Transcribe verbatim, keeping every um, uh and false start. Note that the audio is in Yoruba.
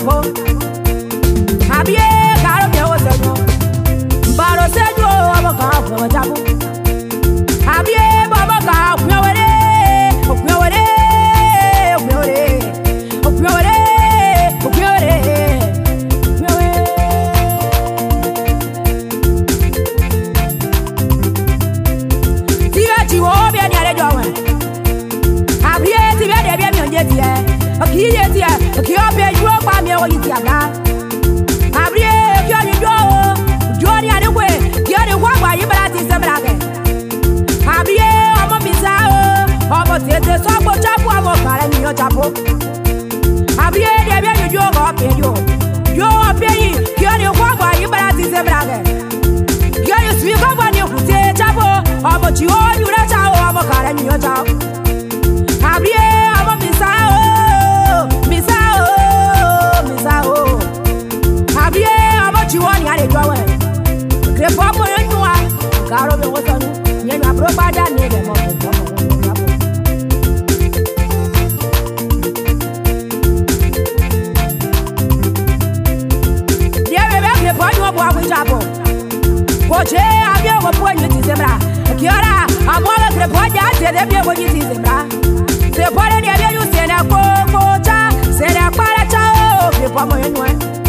chapo. Abie karo ke o sejo. Baro sejo abo ka o chapo. Abie baba ka kwewere, kwewere, kwewere, kwewere, kwewere. Tiga chiwo bia ni ale jowe. Abie ti bia de bia mi onje ti e. Akiye ti e, ki o be ju pa mi o yi ti aga. Abie ki o ni jo o, jo ni ale we, ki o ni wa gba yi bra ti se bra ke. Abie omo mi sa o, omo tete so gbo chapo omo kare ni o chapo. Abie de bia ni jo go pe jo. Jo o pe yi, ki o ni wa gba yi bra ti se bra ke. Ki o ni swi go gba ni ku te chapo, omo chi o yu ra cha o omo kare ni o cha. Abie omo mi sa o, mi sa o, mi sa o. Abie omo chi o ni ale jo we. Krepo mo yo nwa, karo be wo sonu. Nye na bro bada ni be mo mo mo. Die be be krepo ni wo bo akun chapo. Ko je abie wo bo ni ti sembra. Kiora, amo be krepo ja te de be wo ni ti sembra. Se pare ni abie yu se na ko ko cha, se na para cha o krepo mo yo nwa.